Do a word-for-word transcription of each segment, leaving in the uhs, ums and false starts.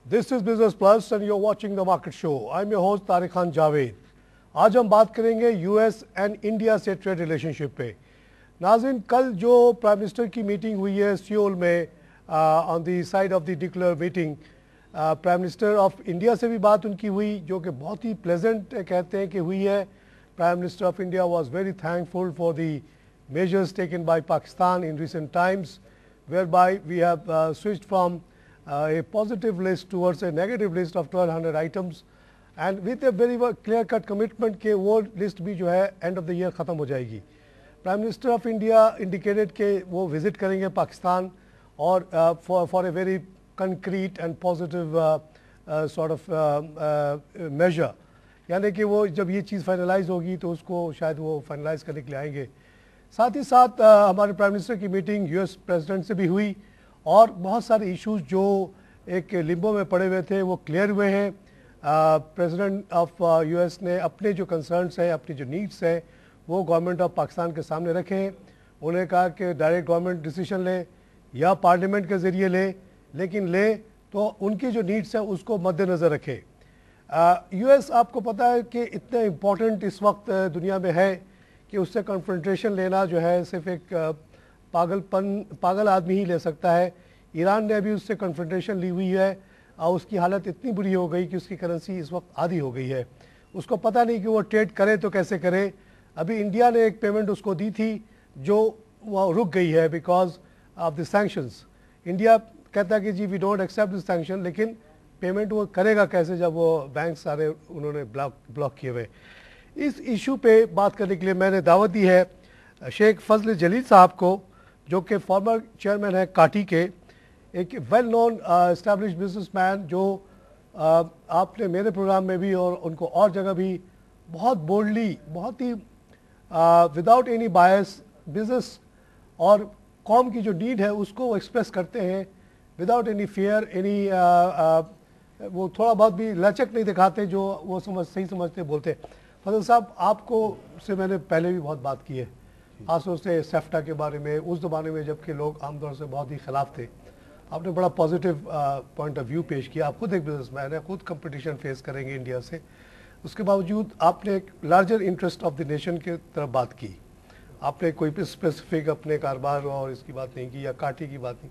This is Business Plus and you're watching the Market Show. I'm your host Tariq Khan Javed. आज हम बात करेंगे US and India से trade relationship पे। नाज़रीन, कल जो प्राइम मिनिस्टर की मीटिंग हुई है सियोल में on the side of the declare meeting, prime minister of India से भी बात उनकी हुई जो कि बहुत ही प्लेजेंट कहते हैं कि हुई है। Prime minister of India was very thankful for the measures taken by Pakistan in recent times, whereby we have uh, switched from uh, a positive list towards a negative list of twelve hundred items, and with a very clear cut commitment कि वो list भी जो है end of the year ख़त्म हो जाएगी। Prime Minister of India indicated कि वो visit करेंगे पाकिस्तान और uh, for for a very concrete and positive uh, uh, sort of uh, uh, measure, यानी कि वो जब ये चीज़ फाइनलाइज होगी तो उसको शायद वो फाइनलाइज करने के लिए आएंगे। साथ ही साथ आ, हमारे प्राइम मिनिस्टर की मीटिंग यूएस प्रेसिडेंट से भी हुई और बहुत सारे इश्यूज जो एक लिम्बो में पड़े हुए थे वो क्लियर हुए हैं। प्रेसिडेंट ऑफ यूएस ने अपने जो कंसर्न्स हैं, अपनी जो नीड्स हैं, वो गवर्नमेंट ऑफ पाकिस्तान के सामने रखे हैं। उन्होंने कहा कि डायरेक्ट गवर्नमेंट डिसीजन ले या पार्लियामेंट के ज़रिए ले, लेकिन ले तो उनकी जो नीड्स हैं उसको मद्देनज़र रखे। यूएस आपको पता है कि इतने इम्पोर्टेंट इस वक्त दुनिया में है कि उससे कन्फ्रंटेशन लेना जो है सिर्फ एक पागलपन पागल आदमी ही ले सकता है। ईरान ने अभी उससे कन्फ्रंटेशन ली हुई है और उसकी हालत इतनी बुरी हो गई कि उसकी करेंसी इस वक्त आधी हो गई है। उसको पता नहीं कि वो ट्रेड करे तो कैसे करे। अभी इंडिया ने एक पेमेंट उसको दी थी जो वो रुक गई है because of the sanctions. India कहता है कि जी we don't accept this sanction, लेकिन पेमेंट वो करेगा कैसे जब वो बैंक सारे उन्होंने ब्लॉक ब्लॉक किए हुए। इस इशू पे बात करने के लिए मैंने दावत दी है शेख फजल जलील साहब को, जो कि फॉर्मर चेयरमैन है काटी के, एक वेल नोन एस्टैब्लिश बिजनेसमैन जो uh, आपने मेरे प्रोग्राम में भी और उनको और जगह भी बहुत बोल्डली, बहुत ही विदाउट एनी बायस बिजनेस और कौम की जो नीड है उसको वो एक्सप्रेस करते हैं विदाउट एनी फियर, एनी वो थोड़ा बहुत भी लचक नहीं दिखाते, जो वो समझ सही समझते बोलते। फजल साहब, आपको से मैंने पहले भी बहुत बात की है, खासतौर से सेफ्टा के बारे में, उस ज़माने में जबकि लोग आमतौर से बहुत ही ख़िलाफ़ थे। आपने बड़ा पॉजिटिव पॉइंट ऑफ व्यू पेश किया। आप खुद एक बिजनेसमैन है, खुद कंपटीशन फेस करेंगे इंडिया से, उसके बावजूद आपने एक larger interest of the nation की तरफ बात की। आपने कोई भी स्पेसिफिक अपने कारोबार और इसकी बात नहीं की या काटी की बात नहीं।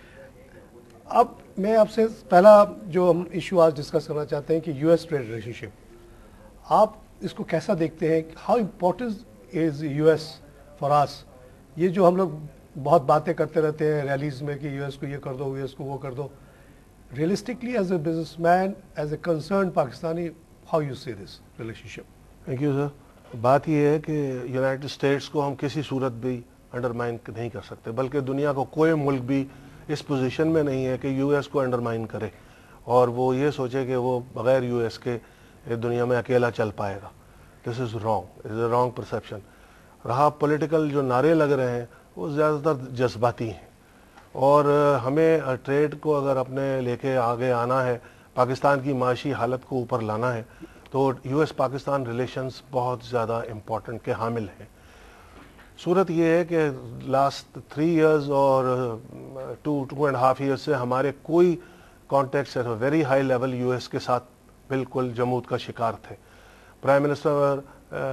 अब मैं आपसे पहला जो हम इशू आज डिस्कस करना चाहते हैं कि यूएस ट्रेड रिलेशनशिप, आप इसको कैसा देखते हैं? How important is US for us? ये जो हम लोग बहुत बातें करते रहते हैं रैलीज में कि यूएस को ये कर दो, यूएस को वो कर दो, realistically as a businessman, as a concern Pakistani, how you see this relationship? Thank you sir. बात ये है कि यूनाइटेड स्टेट्स को हम किसी सूरत भी अंडरमाइन नहीं कर सकते, बल्कि दुनिया को कोई मुल्क भी इस पोजीशन में नहीं है कि यूएस को अंडरमाइन करे और वो ये सोचे कि वो बग़ैर यूएस के दुनिया में अकेला चल पाएगा। This is wrong, is a wrong perception. रहा पॉलिटिकल जो नारे लग रहे हैं वो ज़्यादातर जज्बाती हैं और हमें ट्रेड को अगर अपने लेके आगे आना है, पाकिस्तान की माशी हालत को ऊपर लाना है, तो यूएस पाकिस्तान रिलेशंस बहुत ज़्यादा इम्पोर्टेंट के हामिल हैं। सूरत ये है कि लास्ट थ्री इयर्स और two two and half years से हमारे कोई contacts at a very high level US के साथ बिल्कुल जमूद का शिकार थे। प्राइम मिनिस्टर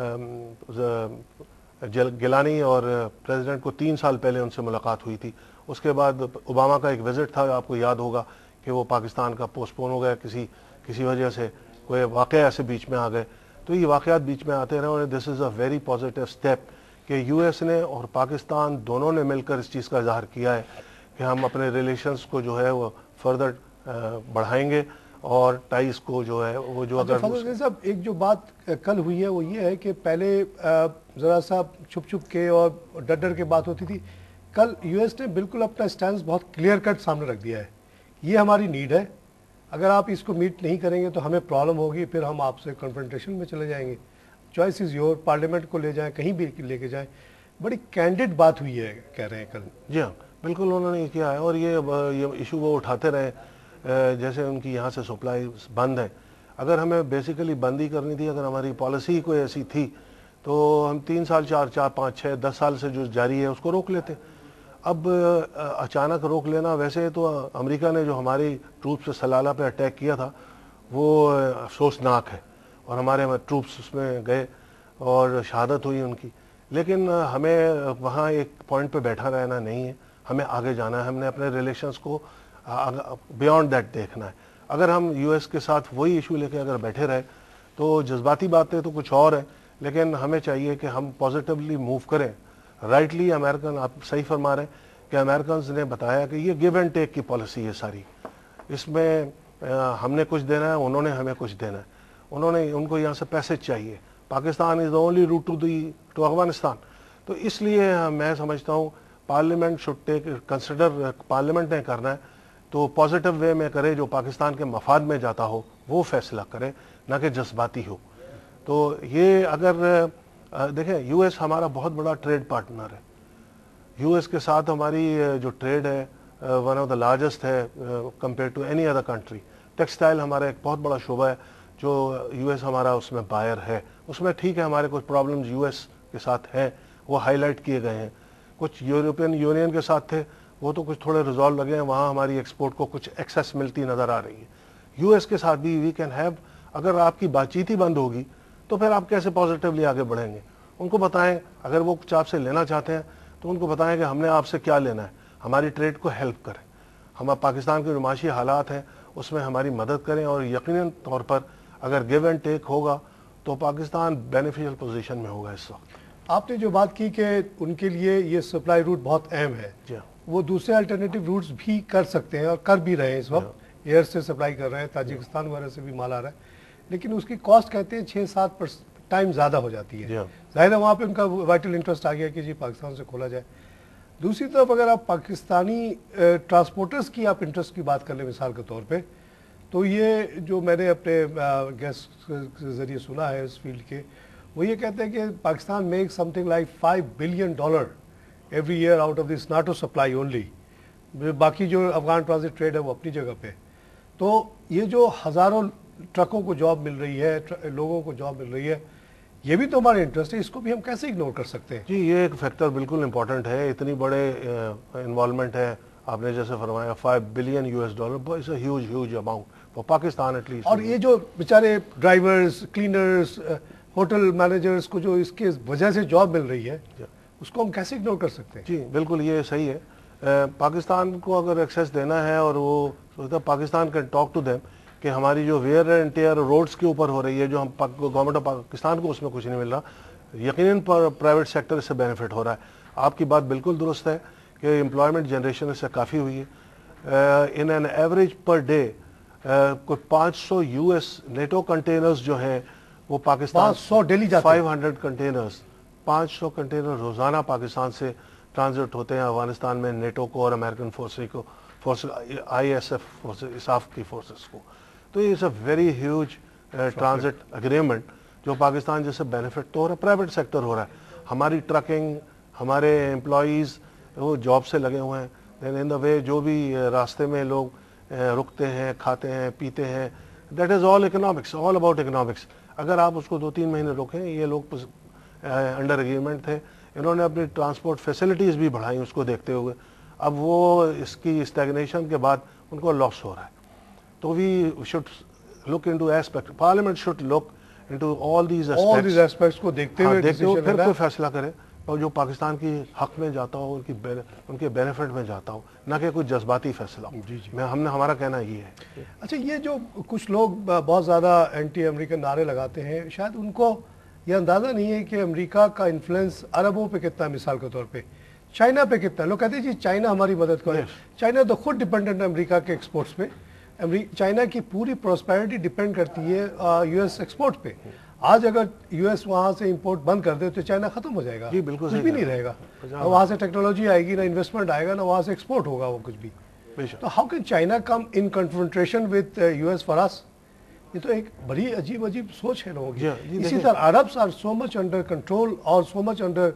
गिलानी और प्रेसिडेंट को तीन साल पहले उनसे मुलाकात हुई थी। उसके बाद ओबामा का एक विज़िट था, आपको याद होगा कि वो पाकिस्तान का पोस्टपोन हो गया किसी किसी वजह से, कोई वाक़या ऐसे बीच में आ गए। तो ये वाक़यात बीच में आते रहे और this is a very positive step कि यूएस ने और पाकिस्तान दोनों ने मिलकर इस चीज़ का इजहार किया है कि हम अपने रिलेशंस को जो है वो फर्दर बढ़ाएंगे और टाइस को जो है वो जो अगर फजल साहब, एक जो बात कल हुई है वो ये है कि पहले ज़रा सा छुप छुप के और डर डर के बात होती थी। कल यूएस ने बिल्कुल अपना स्टैंड बहुत क्लियर कट सामने रख दिया है। ये हमारी नीड है, अगर आप इसको मीट नहीं करेंगे तो हमें प्रॉब्लम होगी, फिर हम आपसे कन्फ्रंटेशन में चले जाएंगे। चॉइस इज़ योर, पार्लियामेंट को ले जाएं, कहीं भी लेके जाएं। बड़ी कैंडिड बात हुई है कह रहे हैं कल। जी हाँ, बिल्कुल उन्होंने ये किया है और ये ये इशू वो उठाते रहे। जैसे उनकी यहाँ से सप्लाई बंद है, अगर हमें बेसिकली बंद ही करनी थी, अगर हमारी पॉलिसी कोई ऐसी थी तो हम तीन साल चार चार पाँच छः दस साल से जो जारी है उसको रोक लेते। اب اچانک روک لینا، ویسے تو امریکہ نے جو ہماری ٹروپ سے سلالہ پہ اٹیک کیا تھا وہ افسوسناک ہے، اور ہمارے ٹروپس اس میں گئے اور شہادت ہوئی ان کی، لیکن ہمیں وہاں ایک پوائنٹ پہ بیٹھا رہنا نہیں ہے، ہمیں آگے جانا ہے، ہم نے اپنے ریلیشنز کو بیانڈ دیٹ دیکھنا ہے۔ اگر ہم یو ایس کے ساتھ وہی ایشو لے کے اگر بیٹھے رہے تو جذباتی باتیں تو کچھ اور ہیں، لیکن ہمیں چاہیے کہ ہم پازیٹیولی موو کریں۔ رائٹلی امریکن، آپ صحیح فرما رہے ہیں کہ امریکنز نے بتایا کہ یہ گیو اینڈ ٹیک کی پالیسی ہے ساری، اس میں ہم نے کچھ دینا ہے، انہوں نے ہمیں کچھ دینا ہے، انہوں نے ان کو یہاں سے پیسے چاہیے۔ Pakistan is the only route to the to Afghanistan, تو اس لیے میں سمجھتا ہوں parliament should take consider, parliament نے کرنا ہے تو پازیٹیو وے میں کرے، جو پاکستان کے مفاد میں جاتا ہو وہ فیصلہ کرے، نہ کہ جذباتی ہو۔ تو یہ اگر دیکھیں، یو ایس ہمارا بہت بڑا ٹریڈ پارٹنر ہے، یو ایس کے ساتھ ہماری جو ٹریڈ ہے ون آف دا لارجسٹ ہے compare to any other country. Textile ہمارا ایک بہت بڑا شعبہ ہے جو یو ایس ہمارا اس میں بائر ہے، اس میں ٹھیک ہے ہمارے کچھ پرابلمز یو ایس کے ساتھ ہیں، وہ ہائی لائٹ کیے گئے ہیں، کچھ یورپین یونین کے ساتھ تھے وہ تو کچھ تھوڑے ریزالو لگے ہیں، وہاں ہماری ایکسپورٹ کو کچھ ایکسیس ملتی نظر آ رہی ہے۔ یو ایس کے ساتھ بھی وی کین ہیو، اگر آپ کی بات چیت ہی بند ہوگی تو پھر آپ کیسے پازیٹیولی آگے بڑھیں گے؟ ان کو بتائیں، اگر وہ کچھ آپ سے لینا چاہتے ہیں تو ان کو بتائیں کہ ہم نے آپ سے کیا لینا ہے، ہماری ٹریڈ کو ہیلپ کریں، ہم پاکستان کے جو معاشی حالات ہیں اس میں ہماری مدد کریں، اور یقیناً طور پر اگر گیو اینڈ ٹیک ہوگا تو پاکستان بینیفیشل پوزیشن میں ہوگا اس وقت۔ آپ نے جو بات کی کہ ان کے لیے یہ سپلائی روٹ بہت اہم ہے، جی وہ دوسرے الٹرنیٹیو روٹس بھی کر سکتے ہیں اور کر بھی رہے ہیں، اس وقت ایئر سے سپلائی کر رہے ہیں، تاجکستان وغیرہ سے بھی مال آ رہا ہے، لیکن اس کی کاسٹ کہتے ہیں چھ سات ٹائم زیادہ ہو جاتی ہے، ظاہر ہے وہاں پہ ان کا وائٹل انٹرسٹ آ گیا کہ جی پاکستان سے کھولا جائے۔ دوسری طرف اگر آپ پاکستانی ٹرانسپورٹرز کی آپ انٹرسٹ کی بات کر لیں مثال کے طور پہ، تو یہ جو میں نے اپنے گیسٹ کے ذریعے سنا ہے اس فیلڈ کے، وہ یہ کہتے ہیں کہ Pakistan make something like five billion dollar every year out of this NATO supply only, باقی جو افغان ٹرانزٹ ٹریڈ ہے وہ اپنی جگہ پہ۔ تو یہ جو ہزاروں ٹرکوں کو جاب مل رہی ہے، لوگوں کو جاب مل رہی ہے، یہ بھی تو ہمارا انٹرسٹ ہے، اس کو بھی ہم کیسے اگنور کر سکتے ہیں؟ جی یہ ایک فیکٹر بالکل امپورٹنٹ ہے، اتنی بڑے انوالومنٹ ہے، آپ نے جیسے فرمایا five billion U S dollar, it's a huge huge amount for Pakistan at least. اور یہ جو بیچارے ڈرائیورز، کلینرز، ہوٹل مینیجرز کو جو اس کے وجہ سے جاب مل رہی ہے، اس کو ہم کیسے اگنور کر سکتے ہیں؟ جی بالکل یہ صحیح ہے، پاکستان کو اگر ایکسیس دینا ہے اور وہ سوچتا Pakistan can talk to them کہ ہماری جو ویئر اینڈ ٹیئر روڈز کے اوپر ہو رہی ہے، جو ہم گورنمنٹ آف پاکستان کو اس میں کچھ نہیں مل رہا، یقیناً پرائیویٹ سیکٹر اس سے بینیفٹ ہو رہا ہے۔ آپ کی بات بالکل درست ہے کہ امپلائمنٹ جنریشن اس سے کافی ہوئی ہے، in an average per day کوئی پانچ سو یو ایس نیٹو کنٹینرز جو ہیں وہ پاکستان، سو ڈیلی جاتے ہیں، فائیو ہنڈریڈ کنٹینرز، پانچ سو کنٹینر روزانہ پاکستان سے ٹرانزٹ ہوتے ہیں افغانستان میں نیٹو کو اور امریکن فورسز کو، force I S F forces, ISAF کی فورسز کو۔ تو یہ is a very huge transit agreement جو پاکستان جیسے بینیفٹ تو ہو رہا ہے، پرائیویٹ سیکٹر ہو رہا ہے، ہماری ٹرکنگ، ہمارے امپلائیز وہ جاب سے لگے ہوئے ہیں، دین ان دا وے جو بھی راستے میں لوگ رکتے ہیں، کھاتے ہیں، پیتے ہیں، that is all economics, all about economics. اگر آپ اس کو دو تین مہینے روکیں، یہ لوگ انڈر اگریمنٹ تھے، انہوں نے اپنی ٹرانسپورٹ فیسلٹیز بھی بڑھائیں اس کو دیکھتے ہوئے، اب وہ اس کی اسٹیگنیشن کے بعد ان کو لاس ہو رہا ہے۔ تو we should look into aspect, parliament should look into all these all these aspects کو دیکھتے ہوئے دیکھتے ہوئے decision پھر لینا کوئی فیصلہ کرے اور جو پاکستان کی حق میں جاتا ہو، ان کی ان کے بینیفٹ میں جاتا ہو، نہ کہ کوئی جذباتی فیصلہ ہو۔ جی جی میں ہم نے ہمارا کہنا یہ ہے۔ اچھا، یہ جو کچھ لوگ بہت زیادہ اینٹی امریکن نعرے لگاتے ہیں، شاید ان کو یہ اندازہ نہیں ہے کہ امریکہ کا انفلوئنس عربوں پہ کتنا ہے، مثال کے طور پہ چائنا پہ کتنا ہے۔ لوگ کہتے ہیں جی چائنا ہماری مدد کرے، چائنا تو خود ڈپینڈنٹ ہے امریکہ کے ایکسپورٹس پہ، چائنا کی پوری پراسپیرٹی ڈپینڈ کرتی ہے یو ایس ایکسپورٹ پہ۔ آج اگر یو ایس وہاں سے امپورٹ بند کر دے تو چائنا ختم ہو جائے گا، جی بالکل کچھ بھی نہیں رہے گا، نہ وہاں سے ٹیکنالوجی آئے گی، نہ انویسٹمنٹ آئے گا، نہ وہاں سے ایکسپورٹ ہوگا وہ کچھ بھی۔ تو how can China come in confrontation with U S for us? یہ تو ایک بڑی عجیب عجیب سوچ ہے لوگوں کی۔ اسی طرح Arabs are so much under control اور so much under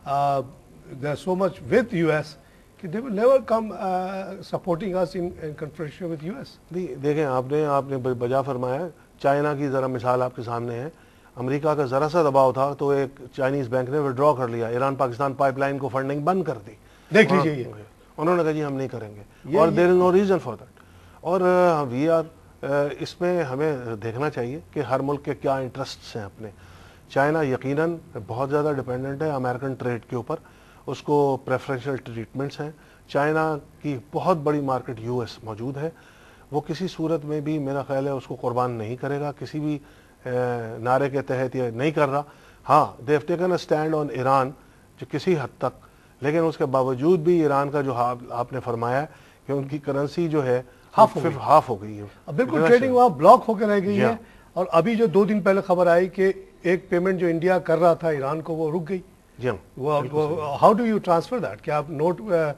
so much with U S کہ they will never come uh, supporting us in, in confrontation with U S. دیکھیں آپ نے آپ نے بجا فرمایا، چائنا کی ذرا مثال آپ کے سامنے ہے، امریکہ کا ذرا سا دباؤ تھا تو ایک چائنیز بینک نے وڈرا کر لیا، ایران پاکستان پائپ لائن کو فنڈنگ بند کر دی، دیکھ لیجیے انہوں نے کہا جی ہم نہیں کریں گے اور there is no reason for that. اور وی آر اس میں ہمیں دیکھنا چاہیے کہ ہر ملک کے کیا انٹرسٹس ہیں اپنے. چائنا یقیناً بہت زیادہ ڈیپینڈنٹ ہے امریکن ٹریڈ کے اوپر, اس کو پریفرنشل ٹریٹمنٹس ہیں. چائنا کی بہت بڑی مارکیٹ یو ایس موجود ہے, وہ کسی صورت میں بھی میرا خیال ہے اس کو قربان نہیں کرے گا کسی بھی نعرے کے تحت, یہ نہیں کر رہا. ہاں they have taken a stand on Iran جو کسی حد تک, لیکن اس کے باوجود بھی ایران کا جو آپ نے فرمایا ہے کہ ان کی کرنسی جو ہے ہاف ہاف ہو گئی ہے, بالکل ٹریڈنگ وہاں بلاک ہو کے رہ گئی ہے. اور ابھی جو دو دن پہلے خبر آئی کہ ایک پیمنٹ جو انڈیا کر رہا تھا ایران کو وہ رک گئی. جی how do you transfer that, کیا آپ نوٹ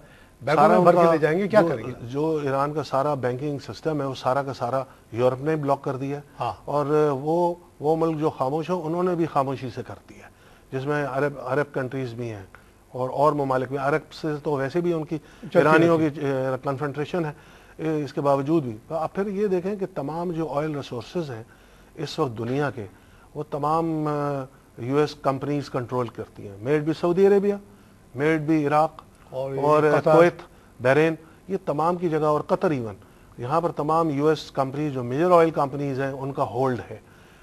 بیک بھر کے لے جائیں گے, کیا کریں گے؟ جو ایران کا سارا بینکنگ سسٹم ہے وہ سارا کا سارا یورپ نے بلاک کر دیا, اور وہ وہ ملک جو خاموش ہو انہوں نے بھی خاموشی سے کر دیا, جس میں عرب عرب کنٹریز بھی ہیں اور اور ممالک میں. عرب سے تو ویسے بھی ان کی ایرانیوں کی کنفنٹریشن ہے, اس کے باوجود بھی. آپ پھر یہ دیکھیں کہ تمام جو آئل ریسورسز ہیں اس وقت دنیا کے, وہ تمام یو ایس کمپنیز کنٹرول کرتی ہیں. میڈ بھی سعودی عربیہ, میڈ بھی عراق اور کویت, بحرین, یہ تمام کی جگہ, اور قطر ایون, یہاں پر تمام یو ایس کمپنیز جو میجر آئل کمپنیز ہیں ان کا ہولڈ ہے.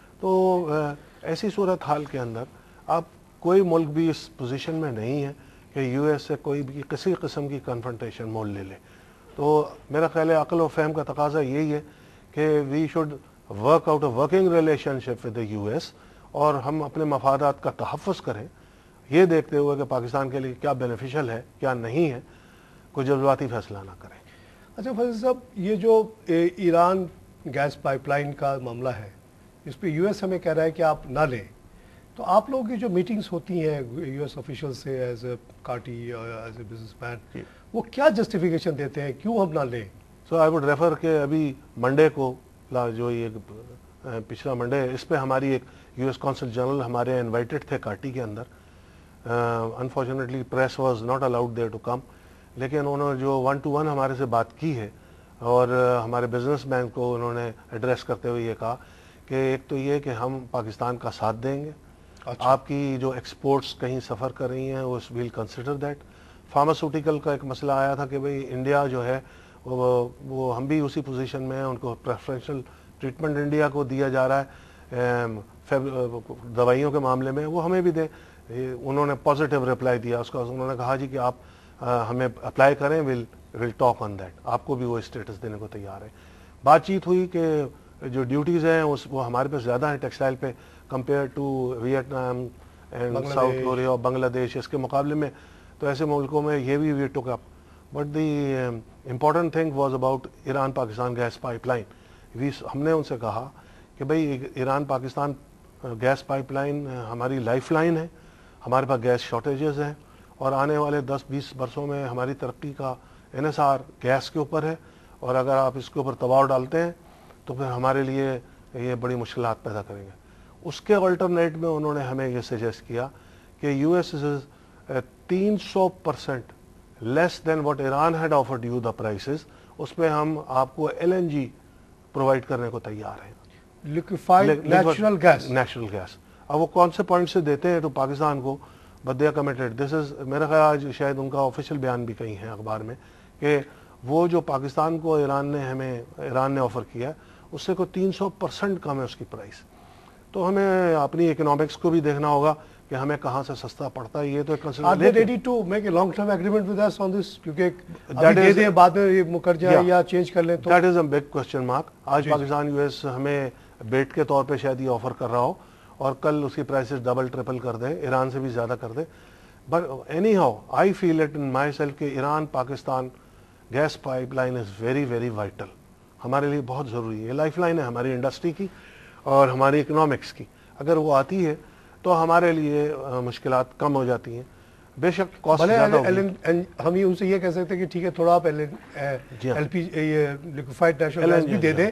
تو ایسی صورت حال کے اندر اب کوئی ملک بھی اس پوزیشن میں نہیں ہے کہ یو ایس سے کوئی بھی کسی قسم کی کنفرنٹیشن مول لے لے. تو میرا خیال ہے عقل و فہم کا تقاضا یہی ہے کہ we should work out a working relationship with the U S, اور ہم اپنے مفادات کا تحفظ کریں یہ دیکھتے ہوئے کہ پاکستان کے لیے کیا بینیفیشل ہے کیا نہیں ہے, کوئی جذباتی فیصلہ نہ کریں. اچھا فیصل صاحب, یہ جو ایران گیس پائپ لائن کا معاملہ ہے اس پہ یو ایس ہمیں کہہ رہا ہے کہ آپ نہ لیں, تو آپ لوگوں کی جو میٹنگز ہوتی ہیں یو ایس آفیشل سے ایز اے کارٹی ایز اے بزنس مین, وہ کیا جسٹیفیکیشن دیتے ہیں کیوں ہم نہ لیں؟ سو آئی وڈ ریفر کہ ابھی منڈے کو جو یہ پچھلا منڈے اس پہ ہماری ایک یو ایس کونسل جنرل ہمارے انوائٹڈ تھے کارٹی کے اندر. Unfortunately press was not allowed there to come, لیکن انہوں نے جو ون ٹو ون ہمارے سے بات کی ہے اور ہمارے بزنس مین کو انہوں نے ایڈریس کرتے ہوئے یہ کہا کہ ایک تو یہ کہ ہم پاکستان کا ساتھ دیں گے, آپ کی جو ایکسپورٹس کہیں سفر کر رہی ہیں وہ ویل کنسیڈر دیٹ. فارماسوٹیکل کا ایک مسئلہ آیا تھا کہ بھئی انڈیا جو ہے وہ, وہ ہم بھی اسی پوزیشن میں ہیں, ان کو پریفرنشل ٹریٹمنٹ انڈیا کو دیا جا رہا ہے دوائیوں کے معاملے میں, وہ ہمیں بھی دیں. انہوں نے پازیٹیو رپلائی دیا اس کا, انہوں نے کہا جی کہ آپ ہمیں اپلائی کریں, ول ول ٹاک آن دیٹ, آپ کو بھی وہ اسٹیٹس دینے کو تیار ہے. بات چیت ہوئی کہ جو ڈیوٹیز ہیں اس وہ ہمارے پہ زیادہ ہیں ٹیکسٹائل پہ compare to Vietnam and South Korea Bangladesh دیش, اس کے مقابلے میں تو ایسے ملکوں میں یہ بھی we took up. But the important thing was about Iran Pakistan gas pipeline. We ہم نے ان سے کہا کہ بھئی Iran Pakistan gas pipeline ہماری لائف لائن ہے, ہمارے پاس گیس شارٹیجز ہیں اور آنے والے دس بیس برسوں میں ہماری ترقی کا انحصار گیس کے اوپر ہے, اور اگر آپ اس کے اوپر دباؤ ڈالتے ہیں تو پھر ہمارے لیے یہ بڑی مشکلات پیدا کریں گے. اس کے آلٹرنیٹ میں انہوں نے ہمیں یہ سجیسٹ کیا کہ یو ایس از تین سو percent less than what Iran had offered you the prices, اس پہ ہم آپ کو ایل این جی پرووائڈ کرنے کو تیار ہیں, liquefied natural gas. Natural gas اب وہ کون سے پوائنٹ سے دیتے ہیں تو پاکستان کو, but they are committed. This is میرا خیال آج شاید ان کا آفیشیل بیان بھی کہیں ہے اخبار میں کہ وہ جو پاکستان کو ایران نے ہمیں ایران نے آفر کیا اس سے کوئی تین سو پرسینٹ کم ہے اس کی پرائس. تو ہمیں اپنی اکنامکس کو بھی دیکھنا ہوگا کہ ہمیں کہاں سے سستا پڑتا ہے. یہ تو Are they ready to make a long term agreement with us on this? کیونکہ ابھی دے دیں بعد میں یہ مکر جائے یا چینج کر لیں تو that is a big question mark. آج پاکستان یو ایس ہمیں بیٹ کے طور پہ شاید یہ آفر کر رہا ہو اور کل اس کی پرائسز ڈبل ٹرپل کر دے, ایران سے بھی زیادہ کر دے. But anyhow I feel it in myself کہ Iran Pakistan gas pipeline is very very vital, ہمارے لیے بہت ضروری ہے. لائف لائن ہے ہماری انڈسٹری کی اور ہماری اکنامکس کی. اگر وہ آتی ہے تو ہمارے لیے مشکلات کم ہو جاتی ہیں. بے شک کاسٹ زیادہ ہوگی. ہم ان سے یہ کہہ سکتے ہیں کہ ٹھیک ہے تھوڑا آپ ایل پی یہ لیکویفائڈ نیچرل گیس بھی دے دیں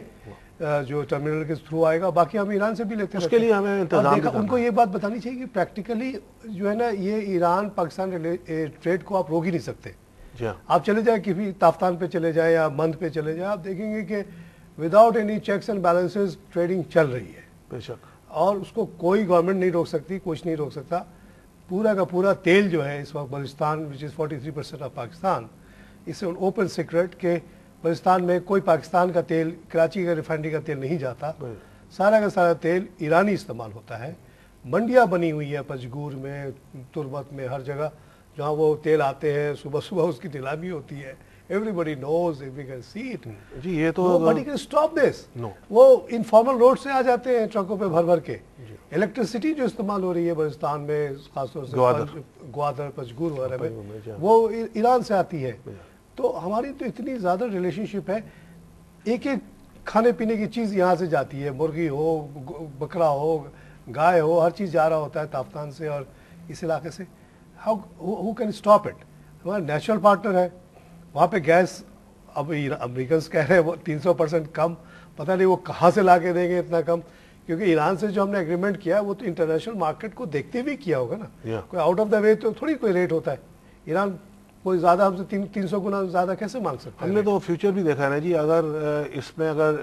جو ٹرمینل کے تھرو آئے گا, باقی ہم ایران سے بھی لیتے ہیں. اس کے لیے ہمیں انتظام ان کو یہ بات بتانی چاہیے کہ پریکٹیکلی جو ہے نا یہ ایران پاکستان ٹریڈ کو آپ روک ہی نہیں سکتے. آپ چلے جائیں کسی تافتان پہ چلے جائیں یا مند پہ چلے جائیں, آپ دیکھیں گے کہ without any checks and balances trading چل رہی ہے. بے شک, اور اس کو کوئی گورنمنٹ نہیں روک سکتی, کچھ نہیں روک سکتا. پورا کا پورا تیل جو ہے اس وقت Balochistan which is forty three percent of Pakistan, اس اوپن سیکرٹ کہ بلوچستان میں کوئی پاکستان کا تیل، کراچی کا ریفائنری کا تیل نہیں جاتا، سارا کا سارا تیل ایرانی استعمال ہوتا ہے. منڈیاں بنی ہوئی ہیں پنجگور میں، تربت میں، ہر جگہ جہاں وہ تیل آتے ہیں، صبح صبح اس کی نیلامی ہوتی ہے. Everybody knows, if we can see it. جی یہ تو Nobody can stop this. No. وہ انفارمل روڈ سے آ جاتے ہیں ٹرکوں پہ بھر بھر کے. الیکٹریسٹی جو استعمال ہو رہی ہے بلوچستان میں، خاص طور سے گوادر، پنجگور وغیرہ میں، وہ ایران سے آتی ہے. تو ہماری تو اتنی زیادہ ریلیشن شپ ہے، ایک ایک کھانے پینے کی چیز یہاں سے جاتی ہے، مرغی ہو، بکرا ہو، گائے ہو، ہر چیز جا رہا ہوتا ہے تافتان سے اور اس علاقے سے. How who can stop it? ہمارا نیچرل پارٹنر ہے وہاں پہ. گیس اب امریکنس کہہ رہے ہیں وہ تین سو پرسینٹ کم، پتہ نہیں وہ کہاں سے لا کے دیں گے اتنا کم، کیونکہ ایران سے جو ہم نے ایگریمنٹ کیا وہ تو انٹرنیشنل مارکیٹ کو دیکھتے ہوئے کیا ہوگا نا. کوئی آؤٹ آف دا وے تو تھوڑی کوئی ریٹ ہوتا ہے. ایران کوئی زیادہ ہم سے تین تین سو گنا زیادہ کیسے مانگ سکتا ہے؟ ہم نے تو فیوچر بھی دیکھا ہے نا جی. اگر اس میں اگر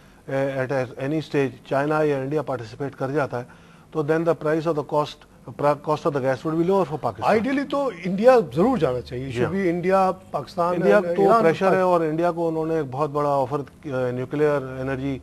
ایٹ اینی اسٹیج چائنا یا انڈیا پارٹیسپیٹ کر جاتا ہے تو then the price of the cost cost of the gas would be lower for Pakistan. Ideally تو انڈیا ضرور جانا چاہیے. Should be India, Pakistan. India تو پریشر ہے اور انڈیا کو انہوں نے ایک بہت بڑا آفر نیوکلیئر انرجی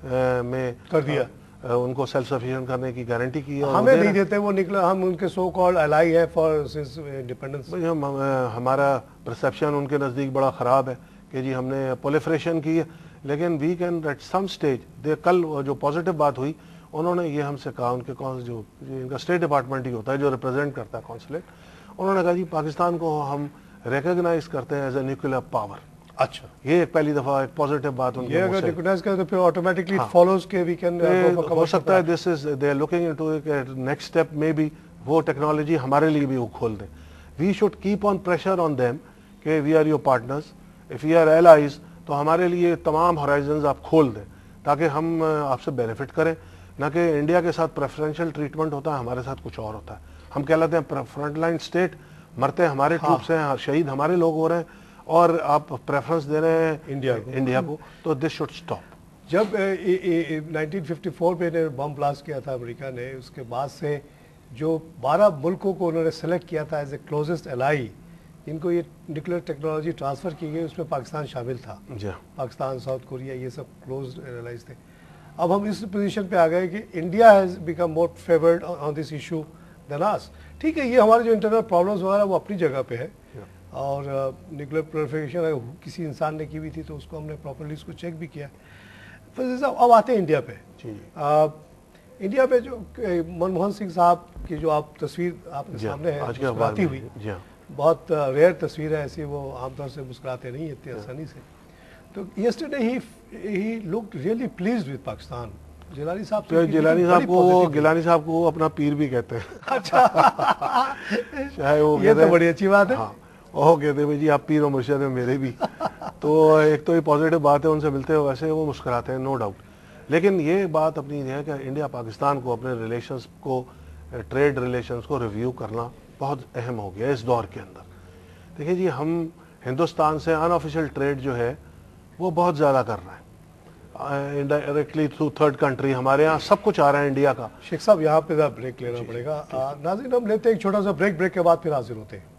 میں کر دیا، ان کو سیلف سفیشینٹ کرنے کی گارنٹی کی ہے. ہمیں نہیں دیتے وہ نکلا، ہم ان کے سو کالڈ الائی ہے فار سنس انڈیپینڈنس. ہمارا پرسیپشن ان کے نزدیک بڑا خراب ہے کہ جی ہم نے پولیفریشن کی ہے، لیکن we can at some stage. کل جو پازیٹیو بات ہوئی، انہوں نے یہ ہم سے کہا، ان کے جو ان کا اسٹیٹ ڈپارٹمنٹ ہی ہوتا ہے جو ریپرزینٹ کرتا ہے کونسلیٹ، انہوں نے کہا جی پاکستان کو ہم ریکگنائز کرتے ہیں ایز اے نیوکلیئر پاور. اچھا، یہ ایک پہلی دفعہ ایک پازیٹیو بات ان کے یہ اگر ریکگنائز کریں تو پھر آٹومیٹکلی اٹ فالوز کہ وی کین ہو سکتا ہے this is they are looking into next step میں بھی وہ ٹیکنالوجی ہمارے لیے بھی وہ کھول دیں. We should keep on pressure on them کہ we are your partners, if you are allies تو ہمارے لیے تمام ہورائزنز آپ کھول دیں تاکہ ہم آپ سے بینیفٹ کریں. نہ کہ انڈیا کے ساتھ پریفرنشل ٹریٹمنٹ ہوتا ہے، ہمارے ساتھ کچھ اور ہوتا ہے. ہم کہلاتے ہیں فرنٹ لائن اسٹیٹ، مرتے ہمارے ٹروپس ہیں، شہید ہمارے لوگ ہو رہے ہیں، اور آپ پریفرنس دے رہے ہیں انڈیا انڈیا کو. تو دس شوڈ اسٹاپ. جب نائنٹین ففٹی فور پہ نے بم بلاسٹ کیا تھا امریکہ نے، اس کے بعد سے جو بارہ ملکوں کو انہوں نے سلیکٹ کیا تھا ایز اے کلوزسٹ الائی جن کو یہ نیوکلیئر ٹیکنالوجی ٹرانسفر کی گئی، اس میں پاکستان شامل تھا. پاکستان، ساؤتھ کوریا، یہ سب کلوز الائز تھے. اب ہم اس پوزیشن پہ آ گئے کہ India has become more favoured on this issue then us. ٹھیک ہے، یہ ہمارے جو انٹرنل پرابلمس وغیرہ وہ اپنی جگہ پہ ہے، اور نیوکلیئر پرولیفریشن اگر کسی انسان نے کی ہوئی تھی تو اس کو ہم نے پراپرلی اس کو چیک بھی کیا. اب آتے ہیں انڈیا پہ. انڈیا پہ جو منموہن سنگھ صاحب کی جو آپ تصویر آپ کے سامنے ہے مسکراتی ہوئی، بہت ریئر تصویر ہے ایسی، وہ عام طور سے مسکراتے نہیں اتنی آسانی سے. تو yesterday he he looked really pleased with Pakistan. Jilani صاحب جیلانی صاحب کو گیلانی صاحب کو اپنا پیر بھی کہتے ہیں. اچھا، یہ تو بڑی اچھی بات ہے. وہ کہتے ہیں جی آپ پیر و مرشد ہیں میرے بھی. تو ایک تو یہ پازیٹیو بات ہے ان سے ملتے ہوئے، ویسے وہ مسکراتے ہیں نو ڈاؤٹ. لیکن یہ بات اپنی ہے کہ انڈیا پاکستان کو اپنے ریلیشنز کو، ٹریڈ ریلیشنز کو ریویو کرنا بہت اہم ہو گیا اس دور کے اندر. دیکھیں جی ہم ہندوستان سے ان آفیشیل ٹریڈ جو ہے وہ بہت زیادہ کر رہے ہیں انڈائریکٹلی تھرو تھرڈ کنٹری. ہمارے یہاں سب کچھ آ رہا ہے انڈیا کا. شیخ صاحب یہاں پہ بریک لینا پڑے گا. ناظرین ہم لیتے ہیں ایک چھوٹا سا بریک، بریک کے بعد پھر حاضر ہوتے ہیں.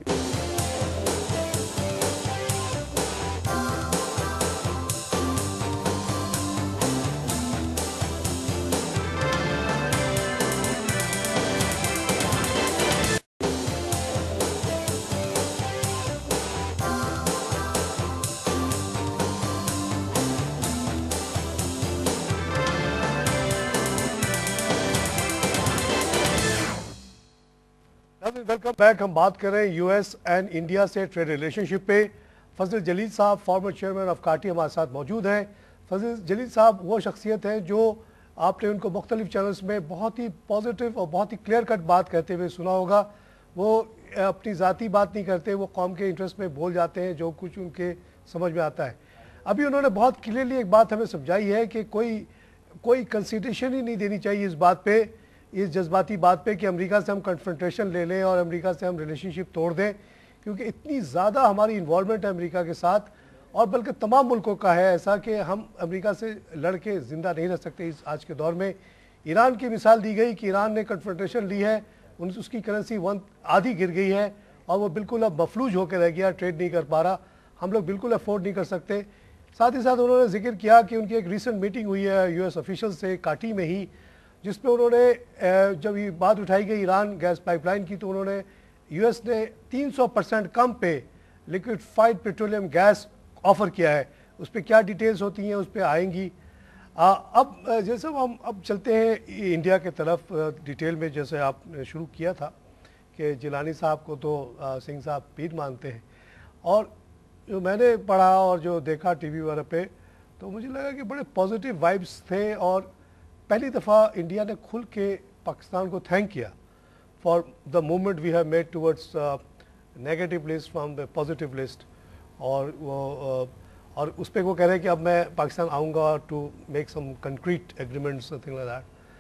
Welcome back. ہم بات کر رہے ہیں یو ایس اینڈ انڈیا سے ٹریڈ ریلیشن شپ پہ. فضل جلیل صاحب فارمر چیئرمین آف کاٹی ہمارے ساتھ موجود ہیں. فضل جلیل صاحب وہ شخصیت ہیں جو آپ نے ان کو مختلف چینلز میں بہت ہی پازیٹیو اور بہت ہی کلیئر کٹ بات کہتے ہوئے سنا ہوگا. وہ اپنی ذاتی بات نہیں کرتے، وہ قوم کے انٹرسٹ میں بول جاتے ہیں جو کچھ ان کے سمجھ میں آتا ہے. ابھی انہوں نے بہت کلیئرلی ایک بات ہمیں سمجھائی ہے کہ کوئی کوئی کنسیڈریشن ہی نہیں دینی چاہیے اس بات پہ، اس جذباتی بات پہ کہ امریکہ سے ہم کنفرنٹیشن لے لیں اور امریکہ سے ہم ریلیشن شپ توڑ دیں، کیونکہ اتنی زیادہ ہماری انوالومنٹ ہے امریکہ کے ساتھ، اور بلکہ تمام ملکوں کا ہے ایسا کہ ہم امریکہ سے لڑ کے زندہ نہیں رہ سکتے اس آج کے دور میں. ایران کی مثال دی گئی کہ ایران نے کنفرنٹیشن لی ہے ان اس کی کرنسی ون آدھی گر گئی ہے اور وہ بالکل اب مفلوج ہو کے رہ گیا, ٹریڈ نہیں کر پا رہا, ہم لوگ بالکل افورڈ نہیں کر سکتے. ساتھ ہی ساتھ انہوں نے ذکر کیا کہ ان کی ایک ریسنٹ میٹنگ ہوئی ہے یو ایس آفیشل سے کاٹی میں ہی, جس پہ انہوں نے جب یہ بات اٹھائی گئی ایران گیس پائپ لائن کی, تو انہوں نے یو ایس نے تین سو پرسنٹ کم پہ لیکوڈفائڈ پیٹرولیم گیس آفر کیا ہے. اس پہ کیا ڈیٹیلز ہوتی ہیں اس پہ آئیں گی. اب جیسے ہم اب چلتے ہیں انڈیا کے طرف ڈیٹیل میں, جیسے آپ نے شروع کیا تھا کہ جیلانی صاحب کو تو سنگھ صاحب پیر مانتے ہیں, اور جو میں نے پڑھا اور جو دیکھا ٹی وی وغیرہ پہ, تو مجھے لگا کہ بڑے پازیٹیو وائبس تھے, اور پہلی دفعہ انڈیا نے کھل کے پاکستان کو تھینک کیا for the movement we have made towards negative list from the positive list. اور وہ اور اس پہ وہ کہہ رہے ہیں کہ اب میں پاکستان آؤں گا to make some concrete agreement something like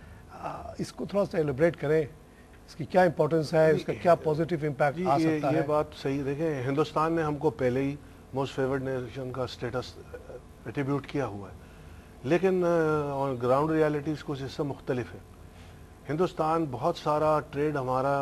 that. اس کو تھوڑا سا ایلیبریٹ کریں, اس کی کیا امپورٹنس ہے, اس کا کیا پازیٹیو امپیکٹ آ سکتا ہے. یہ بات صحیح. دیکھیں, ہندوستان نے ہم کو پہلے ہی موسٹ فیورڈ نیشن کا اسٹیٹس ایٹریبیوٹ کیا ہوا ہے, لیکن گراؤنڈ ریالٹیز کچھ اس سے مختلف ہے. ہندوستان بہت سارا ٹریڈ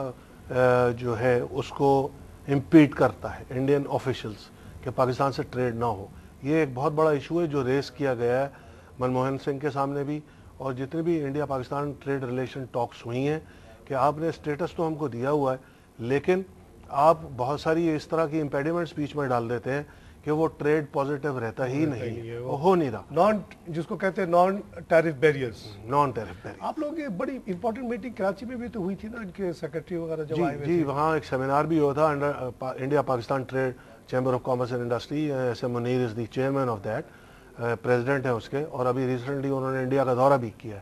ہمارا جو ہے اس کو امپیڈ کرتا ہے انڈین آفیشلز کہ پاکستان سے ٹریڈ نہ ہو. یہ ایک بہت بڑا ایشو ہے جو ریز کیا گیا ہے منموہن سنگھ کے سامنے بھی, اور جتنی بھی India Pakistan trade relation talks ہوئی ہیں, کہ آپ نے اسٹیٹس تو ہم کو دیا ہوا ہے, لیکن آپ بہت ساری اس طرح کی امپیڈیمنٹس بیچ میں ڈال دیتے ہیں کہ وہ ٹریڈ پازیٹیو رہتا ہی نہیں, وہ ہو نہیں رہا. نان جس کو کہتے ہیں non tariff barriers, non tariff barrier. آپ لوگوں کی بڑی امپورٹنٹ میٹنگ کراچی میں بھی تو ہوئی تھی نا, ان کے سیکرٹری وغیرہ جب آئے ہوئے تھے. جی, وہاں ایک سیمینار بھی ہوا تھا India Pakistan trade chamber of commerce and industry. S M Munir is the chairman of that, president ہے اس کے, اور ابھی ریسنٹلی انہوں نے انڈیا کا دورہ بھی کیا ہے,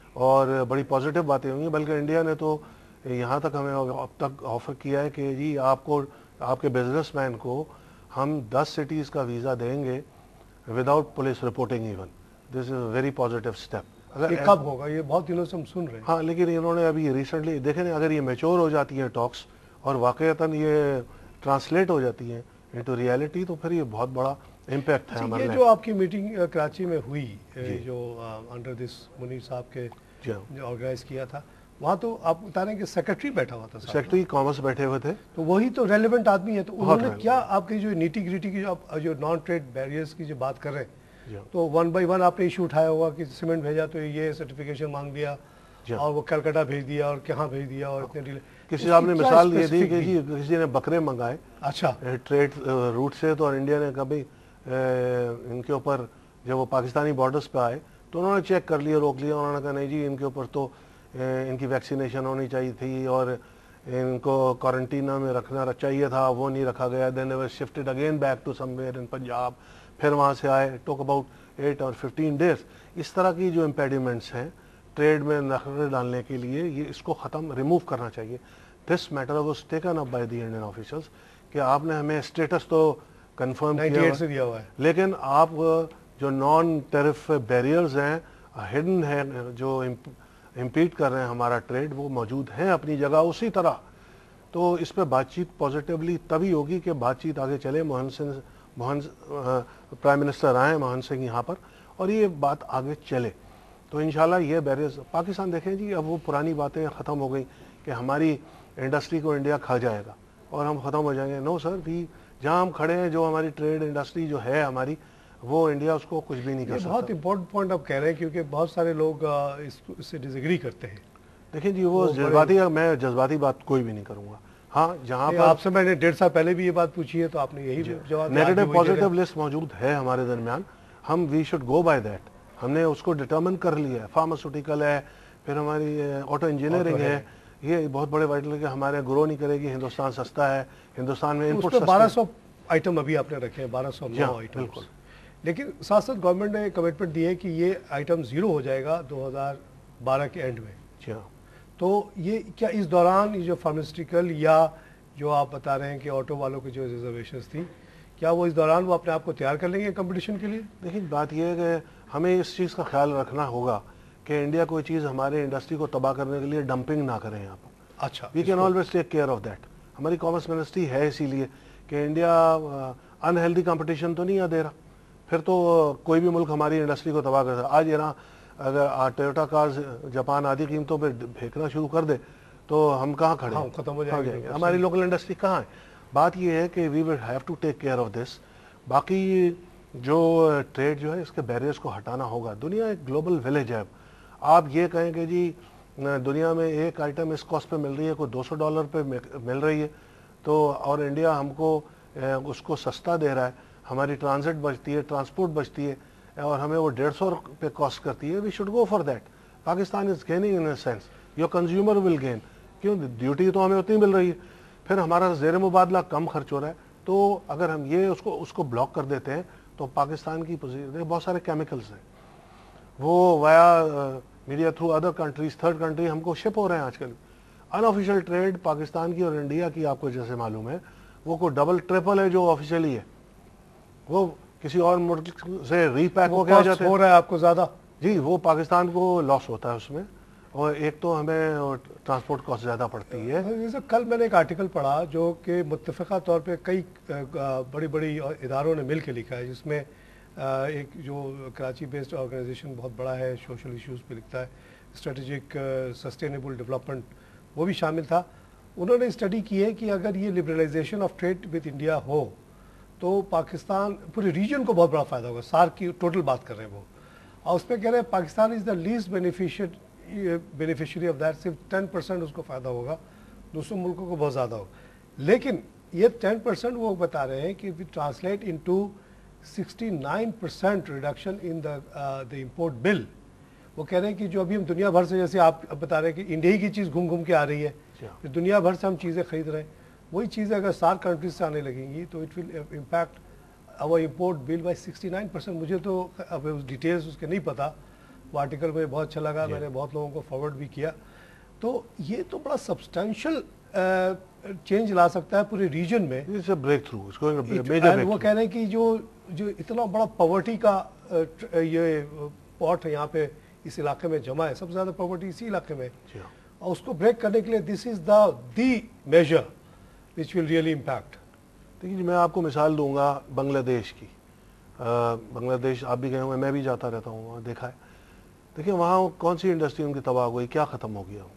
اور بڑی پازیٹیو باتیں ہوئی ہیں. بلکہ انڈیا نے تو یہاں تک ہمیں اب تک آفر کیا ہے کہ جی آپ کو, آپ کے بزنس مین کو ہم دس سٹیز کا ویزا دیں گے without police reporting even. This is a very positive step. یہ کب ہوگا؟ یہ بہت دنوں سے ہم سن رہے ہیں. ہاں, لیکن انہوں نے ابھی ریسنٹلی دیکھیں, اگر یہ میچور ہو جاتی ہیں ٹاکس اور واقعتاً یہ ٹرانسلیٹ ہو جاتی ہیں انٹو ریالٹی, تو پھر یہ بہت بڑا امپیکٹ ہے ہمارے. یہ جو آپ کی میٹنگ کراچی میں ہوئی جو انڈر دس منیر صاحب کے آرگنائز کیا تھا, وہاں تو آپ بتا رہے ہیں کہ سیکرٹری بیٹھا ہوا تھا, سیکرٹری کامرس بیٹھے ہوئے تھے, تو وہی تو ریلیونٹ آدمی ہے. تو انہوں نے کیا آپ کی جو نیٹی گریٹی کی جو جو نان ٹریڈ بیریئرز کی جو بات کر رہے ہیں, تو ون بائی ون آپ نے ایشو اٹھایا ہوگا کہ سیمنٹ بھیجا تو یہ سرٹیفکیشن مانگ دیا, اور وہ کلکتہ بھیج دیا, اور کہاں بھیج دیا, اور اتنے ڈیلے. کسی آپ نے مثال یہ دی کہ جی کسی نے بکرے منگائے اچھا ٹریڈ روٹ سے, تو انڈیا نے کبھی ان کے اوپر جب وہ پاکستانی بارڈرز پہ آئے تو انہوں نے چیک کر لیا, روک لیا. انہوں نے کہا نہیں جی ان کے اوپر تو ان کی ویکسینیشن ہونی چاہیے تھی, اور ان کو کوارنٹینا میں رکھنا چاہیے تھا, وہ نہیں رکھا گیا. Then they were shifted again back to somewhere in Punjab, پھر وہاں سے آئے, ٹوک اباؤٹ ایٹ اور ففٹین ڈیز. اس طرح کی جو امپیڈیمنٹس ہیں ٹریڈ میں نخرے ڈالنے کے لیے, یہ اس کو ختم ریموو کرنا چاہیے. This matter was taken up by the Indian officials کہ آپ نے ہمیں اسٹیٹس تو کنفرم کیا ہوا ہے, لیکن آپ جو نان ٹیرف بیریئرز ہیں ہڈن ہیں جو امپیڈ کر رہے ہیں ہمارا ٹریڈ, وہ موجود ہیں اپنی جگہ اسی طرح. تو اس پہ بات چیت پازیٹیولی تبھی ہوگی کہ بات چیت آگے چلے. موہن سنگھ موہن پرائم منسٹر آئے موہن سنگھ یہاں پر, اور یہ بات آگے چلے تو انشاءاللہ یہ بیریئرز. پاکستان دیکھیں جی, اب وہ پرانی باتیں ختم ہو گئی کہ ہماری انڈسٹری کو انڈیا کھا جائے گا اور ہم ختم ہو جائیں گے. نو سر, بھی جہاں ہم کھڑے ہیں, جو ہماری ٹریڈ انڈسٹری جو ہے ہماری, وہ انڈیا اس کو کچھ بھی نہیں کر سکتا. بہت امپورٹنٹ پوائنٹ آپ کہہ رہے ہیں, کیونکہ بہت سارے لوگ اس سے ڈس ایگری کرتے ہیں. دیکھیں جی, وہ جذباتی, میں جذباتی بات کوئی بھی نہیں کروں گا. ہاں, جہاں پر آپ سے میں نے ڈیڑھ سال پہلے بھی یہ بات پوچھی ہے تو آپ نے یہی جواب دیا. نیگیٹو پازیٹیو لسٹ موجود ہے ہمارے درمیان, ہم we should go by that. ہم نے اس کو ڈٹرمن کر لیا ہے. فارماسیوٹیکل ہے, پھر ہماری آٹو انجینئرنگ ہے, یہ بہت بڑے وائٹل ہے کہ ہمارے گرو نہیں کرے گی. ہندوستان سستا ہے, ہندوستان میں انپٹ بارہ سو آئٹم ابھی آپ نے رکھے ہیں, بارہ سو نو آئٹم. بالکل, لیکن ساتھ ساتھ گورنمنٹ نے کمٹمنٹ دی ہے کہ یہ آئٹم زیرو ہو جائے گا دو ہزار بارہ کے اینڈ میں. جی ہاں, تو یہ کیا اس دوران یہ جو فارماسیوٹیکل یا جو آپ بتا رہے ہیں کہ آٹو والوں کی جو ریزرویشنز تھی, کیا وہ اس دوران وہ اپنے آپ کو تیار کر لیں گے کمپٹیشن کے لیے؟ دیکھیں, بات یہ ہے کہ ہمیں اس چیز کا خیال رکھنا ہوگا کہ انڈیا کوئی چیز ہمارے انڈسٹری کو تباہ کرنے کے لیے ڈمپنگ نہ کریں یہاں پر. اچھا, we can always take care of that. ہماری کامرس منسٹری ہے اسی لیے کہ انڈیا انہیلدی کمپٹیشن تو نہیں دے رہا, پھر تو کوئی بھی ملک ہماری انڈسٹری کو تباہ کرتا. آج یہاں اگر ٹویوٹا کارز جاپان آدھی قیمتوں پہ پھینکنا شروع کر دے تو ہم کہاں کھڑے ہاں ختم ہو جائیں گے. ہماری لوکل انڈسٹری کہاں ہے. بات یہ ہے کہ we will have to take care of this. باقی جو ٹریڈ جو ہے اس کے بیریئرس کو ہٹانا ہوگا. دنیا ایک گلوبل ولیج ہے. آپ یہ کہیں کہ جی دنیا میں ایک آئٹم اس کاسٹ پہ مل رہی ہے, کوئی دو سو ڈالر پہ مل رہی ہے, تو اور انڈیا ہم کو اس کو سستا دے رہا ہے, ہماری ٹرانزٹ بچتی ہے, ٹرانسپورٹ بچتی ہے, اور ہمیں وہ ڈیڑھ سو روپے کاسٹ کرتی ہے. We should go for that. Pakistan is gaining in a sense, your consumer will gain. کیوں؟ ڈیوٹی تو ہمیں اتنی مل رہی ہے, پھر ہمارا زیر مبادلہ کم خرچ ہو رہا ہے. تو اگر ہم یہ اس کو اس کو بلاک کر دیتے ہیں تو پاکستان کی پوزیشن, بہت سارے کیمیکلز ہیں وہ via media through other countries, third country ہم کو شپ ہو رہے ہیں آج کل. ان آفیشیل ٹریڈ پاکستان کی اور انڈیا کی آپ کو جیسے معلوم ہے وہ کوئی ڈبل ٹریپل ہے جو آفیشیلی ہے, وہ کسی اور ملک سے ری پیک ہو کے آ جاتے ہیں. ہو رہا ہے آپ کو زیادہ جی, وہ پاکستان کو لاس ہوتا ہے اس میں, اور ایک تو ہمیں ٹرانسپورٹ کاسٹ زیادہ پڑتی ہے. جیسے کل میں نے ایک آرٹیکل پڑھا جو کہ متفقہ طور پہ کئی بڑی بڑی اداروں نے مل کے لکھا ہے, جس میں ایک جو کراچی بیسڈ آرگنائزیشن بہت بڑا ہے, سوشل ایشوز پہ لکھتا ہے, اسٹریٹجک سسٹینیبل ڈیولپمنٹ, وہ بھی شامل تھا. انہوں نے اسٹڈی کی ہے کہ اگر یہ liberalisation of trade with India ہو تو پاکستان پورے ریجن کو بہت بڑا فائدہ ہوگا. سارک کی ٹوٹل بات کر رہے ہیں وہ, اور اس پہ کہہ رہے ہیں Pakistan is the least beneficiary beneficiary of that, صرف ٹین پرسینٹ اس کو فائدہ ہوگا, دوسروں ملکوں کو بہت زیادہ ہوگا. لیکن یہ ٹین پرسینٹ وہ بتا رہے ہیں کہ we translate into sixty nine percent reduction in the the import bill. وہ کہہ رہے ہیں کہ جو ابھی ہم دنیا بھر سے, جیسے آپ بتا رہے ہیں کہ انڈیا ہی کی چیز گھوم گھوم کے آ رہی ہے, دنیا بھر سے ہم چیزیں خرید رہے ہیں, وہی چیزیں اگر سارک کنٹریز سے آنے لگیں گی تو it will impact our import bill by sixty nine percent. مجھے تو اب ڈیٹیلس اس کے نہیں پتا, وہ آرٹیکل مجھے بہت اچھا لگا, میں نے بہت لوگوں کو فارورڈ بھی کیا. تو یہ تو بڑا سبسٹینشیل چینج لا سکتا ہے پورے ریجن میں. Breakthrough. وہ کہہ رہے ہیں کہ جو جو اتنا بڑا پاورٹی کا یہ پاٹ ہے یہاں پہ اس علاقے میں جمع ہے, سب سے زیادہ پاورٹی اسی علاقے میں, اور اس کو بریک کرنے کے لیے this is the the major which will really impact. دیکھیے میں آپ کو مثال دوں گا بنگلہ دیش کی. بنگلہ دیش آپ بھی گئے ہوئے, میں بھی جاتا رہتا ہوں, وہاں دیکھا ہے. دیکھیے وہاں کون سی انڈسٹری ان کی تباہ ہوئی, کیا ختم ہو گیا ان کا.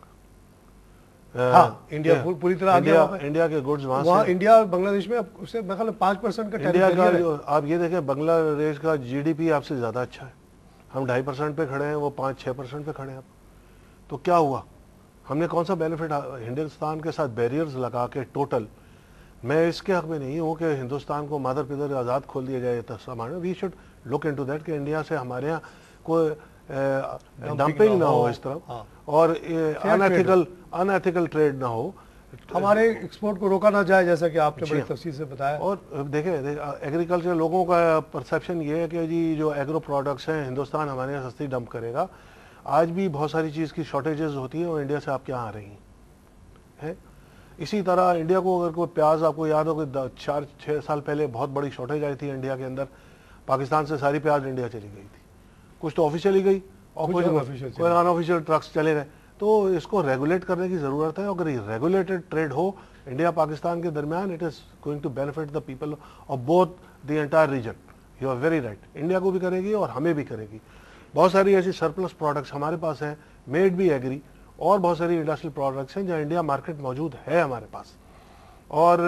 ہاں انڈیا پوری طرح انڈیا انڈیا کے گڈز وہاں سے, انڈیا بنگلہ دیش میں اس سے میرے خیال میں پانچ پرسینٹ کا انڈیا کا آپ یہ دیکھیں بنگلہ دیش کا جی ڈی پی آپ سے زیادہ اچھا ہے. ہم ڈھائی پرسینٹ پہ کھڑے ہیں, وہ پانچ چھ پرسینٹ پہ کھڑے ہیں. تو کیا ہوا, ہم نے کون سا بینیفٹ ہندوستان کے ساتھ بیریئرز لگا کے ٹوٹل. میں اس کے حق میں نہیں ہوں کہ ہندوستان کو مادر پدر آزاد کھول دیا جائے سامان. We should look into that کہ انڈیا سے ہمارے یہاں کوئی ڈمپنگ نہ ہو اس طرف, اور انیتھیکل انیتھیکل ٹریڈ نہ ہو, ہمارے ایکسپورٹ کو روکا نہ جائے, جیسا کہ آپ نے بڑی تفصیل سے بتایا. اور دیکھیں ایگریکلچر لوگوں کا پرسیپشن یہ ہے کہ جی جو ایگرو پروڈکٹس ہیں ہندوستان ہمارے یہاں سستی ڈمپ کرے گا. آج بھی بہت ساری چیز کی شارٹیجز ہوتی ہیں اور انڈیا سے آپ کے یہاں آ رہی ہیں. اسی طرح انڈیا کو اگر کوئی پیاز, آپ کو یاد ہو کہ چار چھ سال پہلے بہت بڑی شارٹیج آئی تھی انڈیا کے اندر, پاکستان سے ساری پیاز انڈیا چلی گئی تھی. کچھ تو آفیشیلی گئی اور کوئی نان آفیشیل ٹرکس چلے گئے. تو اس کو ریگولیٹ کرنے کی ضرورت ہے. اگر یہ ریگولیٹڈ ٹریڈ ہو انڈیا پاکستان کے درمیان, it is going to benefit the people of both the entire region. You are very right, India کو بھی کرے گی اور ہمیں بھی کرے گی. بہت ساری ایسی سرپلس پروڈکٹس ہمارے پاس ہیں, میڈ بھی ایگری, اور بہت ساری انڈسٹریل پروڈکٹس ہیں جہاں انڈیا مارکیٹ موجود ہے ہمارے پاس. اور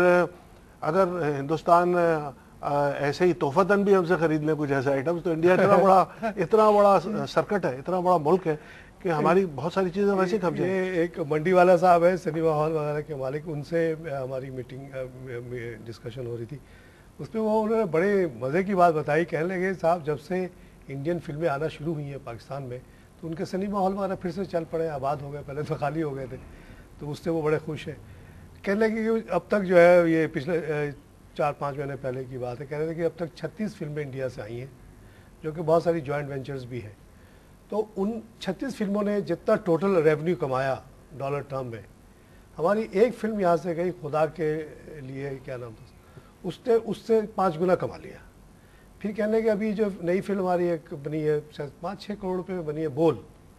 اگر ہندوستان ایسے ہی تحفتاً بھی ہم سے خرید لیں کچھ ایسے آئٹمس, تو انڈیا اتنا بڑا اتنا بڑا سرکٹ ہے, اتنا بڑا ملک ہے کہ ہماری بہت ساری چیزیں ویسے ہی کھپ جائیں. ایک منڈی والا صاحب ہے, سنیما ہال وغیرہ کے مالک, ان سے ہماری میٹنگ ڈسکشن ہو رہی تھی. اس میں وہ انہوں نے بڑے مزے کی بات بتائی. کہنے لگے صاحب جب سے انڈین فلمیں آنا شروع ہوئی ہیں پاکستان میں تو ان کے سنیما ہال وغیرہ پھر سے چل پڑے, آباد ہو گئے, پہلے تو خالی ہو گئے تھے. تو اس سے وہ بڑے خوش ہیں. کہنے لگے کہ اب تک جو ہے, یہ پچھلے چار پانچ مہینے پہلے کی بات ہے, کہہ رہے تھے کہ اب تک چھتیس فلمیں انڈیا سے آئی ہیں, جو کہ بہت ساری جوائنٹ وینچرز بھی ہیں. تو ان چھتیس فلموں نے جتنا ٹوٹل ریونیو کمایا ڈالر ٹرم میں, ہماری ایک فلم یہاں سے گئی خدا کے لیے, کیا نام تھا اس نے, اس سے پانچ گنا کما لیا. پھر کہنے کہ ابھی جو نئی فلم ہماری ایک بنی ہے پانچ چھ کروڑ روپے میں بنی ہے بول,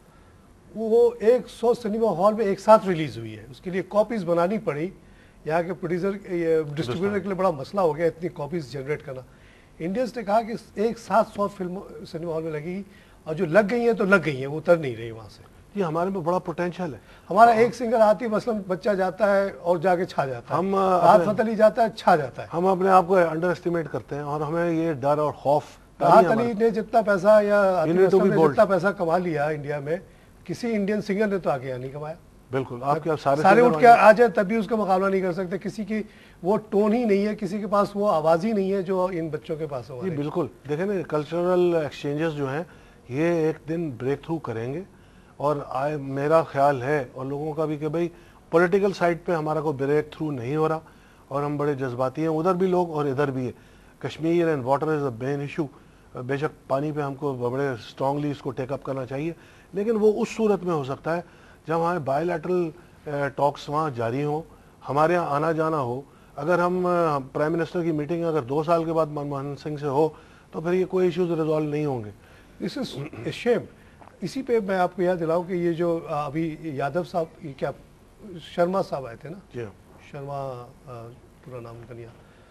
وہ ایک سو سنیما ہال میں ایک ساتھ ریلیز ہوئی ہے. اس کے لیے کاپیز بنانی پڑی. یہاں کے پروڈیوسر ڈسٹریبیوٹر کے لیے بڑا مسئلہ ہو گیا اتنی کاپیز جنریٹ کرنا. انڈینس نے کہا کہ ایک ساتھ سو فلم سنیما ہال میں لگے گی, اور جو لگ گئی ہیں تو لگ گئی ہیں, وہ اتر نہیں رہی وہاں سے. جی ہمارے میں بڑا پوٹینشیل ہے. ہمارا ایک سنگر ہاتھی مثلاً بچہ جاتا ہے اور جا کے چھا جاتا ہے, ہم راحت فتح علی جاتا ہے چھا جاتا ہے. ہم اپنے آپ کو انڈر اسٹیمیٹ کرتے ہیں اور ہمیں یہ ڈر اور خوف. راحت علی نے جتنا پیسہ یا عاطف اسلم نے جتنا پیسہ کما لیا انڈیا میں, کسی انڈین سنگر نے تو آگے یہاں نہیں کمایا. بالکل آپ کے سارے سارے اٹھ کے آ جائیں تب بھی اس کا مقابلہ نہیں کر سکتے. کسی کی وہ ٹون ہی نہیں ہے, کسی کے پاس وہ آواز ہی نہیں ہے جو ان بچوں کے پاس ہو. جی بالکل, دیکھیں نا کلچرل ایکسچینجز جو ہیں یہ ایک دن بریک تھرو کریں گے, اور میرا خیال ہے اور لوگوں کا بھی کہ بھئی پولیٹیکل سائٹ پہ ہمارا کوئی بریک تھرو نہیں ہو رہا, اور ہم بڑے جذباتی ہیں, ادھر بھی لوگ اور ادھر بھی ہے. Kashmir and water is a main issue. بے شک پانی پہ ہم کو بڑے اسٹرانگلی اس کو ٹیک اپ کرنا چاہیے, لیکن وہ اس صورت میں ہو سکتا ہے جب ہمارے بائی لیٹرل ٹاکس وہاں جاری ہوں, ہمارے یہاں آنا جانا ہو. اگر ہم پرائم منسٹر کی میٹنگ اگر دو سال کے بعد منموہن سنگھ سے ہو تو پھر یہ کوئی ایشوز ریزالو نہیں ہوں گے. دس از اے شیم. اسی پہ میں آپ کو یاد دلاؤں کہ یہ جو ابھی یادو صاحب, یہ کیا شرما صاحب آئے تھے نا, جی ہاں شرما پورا نام کا نہیں,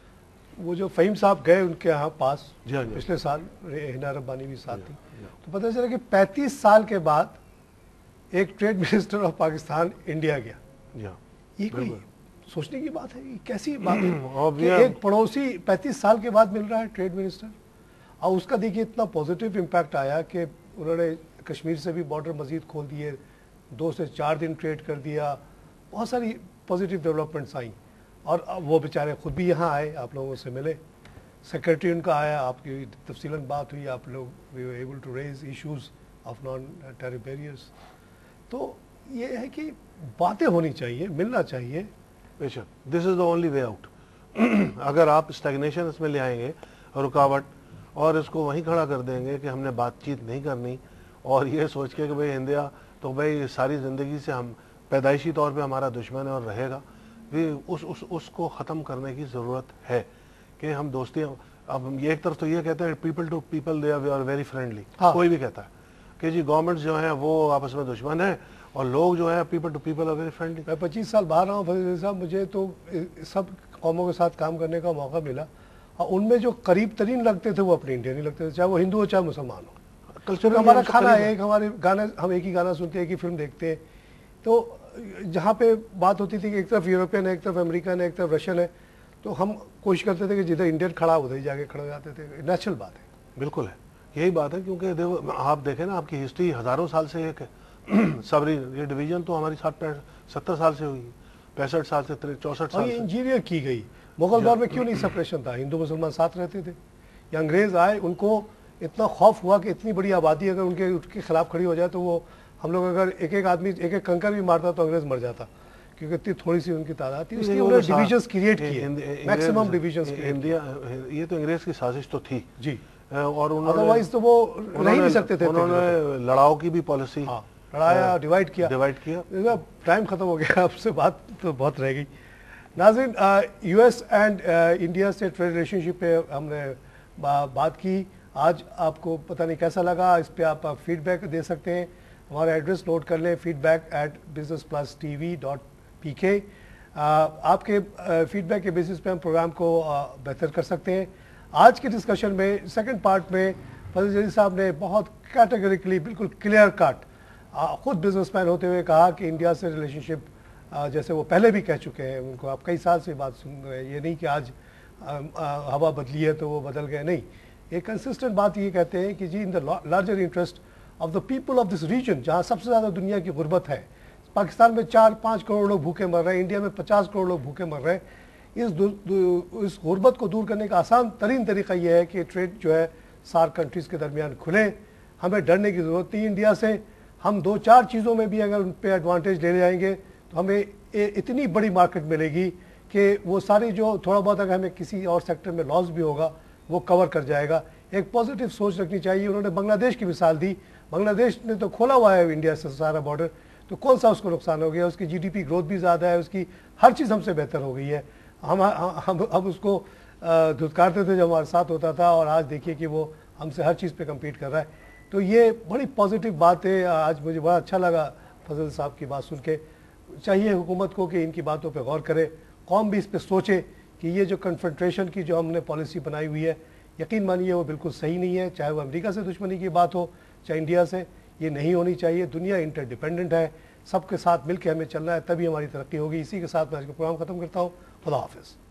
وہ جو فہیم صاحب گئے ان کے یہاں پاس جی ہاں پچھلے سال, ہنا ربانی بھی ساتھ تھی, تو پتہ چلا کہ پینتیس سال کے بعد ایک trade minister of Pakistan India گیا. جی ہاں یہ کوئی سوچنے کی بات ہے, یہ کیسی بات ہے کہ ایک پڑوسی پینتیس سال کے بعد مل رہا ہے ٹریڈ منسٹر. اور اس کا دیکھیے اتنا پازیٹیو امپیکٹ آیا کہ انہوں نے کشمیر سے بھی بارڈر مزید کھول دیے, دو سے چار دن ٹریڈ کر دیا, بہت ساری پازیٹیو ڈیولپمنٹس آئیں. اور وہ بیچارے خود بھی یہاں آئے, آپ لوگوں سے ملے, سیکرٹری ان کا آیا, آپ کی تفصیلاً بات ہوئی, آپ لوگ we were able to raise issues of non terror barriers. تو یہ ہے کہ باتیں ہونی چاہیے, ملنا چاہیے. بے شک دس is the only way out. اگر آپ اسٹیگنیشن اس میں لے آئیں گے, رکاوٹ, اور اس کو وہیں کھڑا کر دیں گے کہ ہم نے بات چیت نہیں کرنی, اور یہ سوچ کے کہ بھئی انڈیا تو بھئی ساری زندگی سے ہم پیدائشی طور پہ ہمارا دشمن ہے اور رہے گا, اس اس اس کو ختم کرنے کی ضرورت ہے کہ ہم دوستی. اب یہ ایک طرف تو یہ کہتے ہیں people to people they are very friendly, کوئی بھی کہتا ہے کہ جی گورنمنٹ جو ہیں وہ آپس میں دشمن ہیں, اور لوگ جو ہیں people to people are very friendly. میں پچیس سال باہر رہا ہوں فضل صاحب, مجھے تو سب قوموں کے ساتھ کام کرنے کا موقع ملا, اور ان میں جو قریب ترین لگتے تھے وہ اپنے انڈین ہی لگتے تھے, چاہے وہ ہندو ہو چاہے مسلمان ہو. کلچر ہمارا کھانا ہے ایک, ہمارے گانے, ہم ایک ہی گانا سنتے ہیں, ایک ہی فلم دیکھتے ہیں. تو جہاں پہ بات ہوتی تھی کہ ایک طرف یورپین ہے, ایک طرف امریکن ہے, ایک طرف رشین ہے, تو ہم کوشش کرتے تھے کہ جدھر انڈین کھڑا ادھر ہی جا کے کھڑے ہو جاتے تھے. نیچرل بات ہے. بالکل ہے, یہی بات ہے, کیونکہ دیکھو آپ دیکھیں نا آپ کی ہسٹری ہزاروں سال سے ایک ہے. صبری یہ ڈویژن تو ہماری ساٹھ ستر سال سے ہوئی, پینسٹھ سال سے چونسٹھ سال سے انجینئر کی گئی. مغل دور میں کیوں نہیں سپریشن تھا, ہندو مسلمان ساتھ رہتے تھے. یا انگریز آئے, ان کو اتنا خوف ہوا کہ اتنی بڑی آبادی اگر ان کے ان کے خلاف کھڑی ہو جائے تو وہ, ہم لوگ اگر ایک ایک آدمی ایک ایک کنکر بھی مارتا تو انگریز مر جاتا, کیونکہ اتنی تھوڑی سی ان کی تعداد تھی. اس لیے انہوں نے ڈویژنز کریٹ کیے, میکسیمم ڈویژنز. انڈیا یہ تو انگریز کی سازش تو تھی جی, اور ادروائز تو وہ رہ نہیں سکتے تھے. انہوں نے لڑاؤ کی بھی پالیسی, لڑایا, ڈیوائڈ کیا ڈیوائڈ کیا. ٹائم ختم ہو گیا, آپ سے بات تو بہت رہ گئی. ناظرین, یو ایس اینڈ انڈیا سے ٹریڈ ریلیشن شپ پہ ہم نے بات کی. آج آپ کو پتہ نہیں کیسا لگا, اس پہ آپ فیڈ بیک دے سکتے ہیں. ہمارا ایڈریس نوٹ کر لیں, feedback at business plus TV dot P K. آپ کے فیڈ بیک کے بیسس پہ ہم پروگرام کو بہتر کر سکتے ہیں. آج کے ڈسکشن میں سیکنڈ پارٹ میں فضل جدید صاحب نے بہت کیٹیگریکلی بالکل کلیئر کٹ خود بزنس مین ہوتے ہوئے کہا کہ انڈیا سے ریلیشن شپ, جیسے وہ پہلے بھی کہہ چکے ہیں, ان کو آپ کئی سال سے بات سن رہے ہیں, یہ نہیں کہ آج ہوا بدلی ہے تو وہ بدل گئے, نہیں. ایک کنسسٹنٹ بات یہ کہتے ہیں کہ جی in the larger interest of the people of this region, جہاں سب سے زیادہ دنیا کی غربت ہے. پاکستان میں چار پانچ کروڑ لوگ بھوکے مر رہے ہیں, انڈیا میں پچاس کروڑ لوگ بھوکے مر رہے ہیں. اس اس غربت کو دور کرنے کا آسان ترین طریقہ یہ ہے کہ ٹریڈ جو ہے سارک کنٹریز کے درمیان کھلے. ہمیں ڈرنے کی ضرورت نہیں انڈیا سے. ہم دو چار چیزوں میں بھی اگر ان پہ ایڈوانٹیج لے جائیں گے تو ہمیں اتنی بڑی مارکیٹ ملے گی کہ وہ ساری جو تھوڑا بہت اگر ہمیں کسی اور سیکٹر میں لاس بھی ہوگا وہ کور کر جائے گا. ایک پازیٹیو سوچ رکھنی چاہیے. انہوں نے بنگلہ دیش کی مثال دی, بنگلہ دیش نے تو کھولا ہوا ہے انڈیا سے سارا بارڈر, تو کون سا اس کو نقصان ہو گیا. اس کی جی ڈی پی گروتھ بھی زیادہ ہے, اس کی ہر چیز ہم سے بہتر ہو گئی ہے. ہم ہم ہم اس کو دھتکارتے تھے جب ہمارے ساتھ ہوتا تھا, اور آج دیکھیے کہ وہ ہم سے ہر چیز پہ کمپیٹ کر رہا ہے. تو یہ بڑی پازیٹیو بات ہے. آج مجھے بڑا اچھا لگا فضل صاحب کی بات سن کے. چاہیے حکومت کو کہ ان کی باتوں پہ غور کرے, قوم بھی اس پہ سوچے کہ یہ جو کنفرنٹریشن کی جو ہم نے پالیسی بنائی ہوئی ہے, یقین مانیے وہ بالکل صحیح نہیں ہے. چاہے وہ امریکہ سے دشمنی کی بات ہو, چاہے انڈیا سے, یہ نہیں ہونی چاہیے. دنیا انٹر ڈیپینڈنٹ ہے, سب کے ساتھ مل کے ہمیں چلنا ہے, تبھی ہماری ترقی ہوگی. اسی کے ساتھ میں آج کا پروگرام ختم کرتا ہوں. خدا حافظ.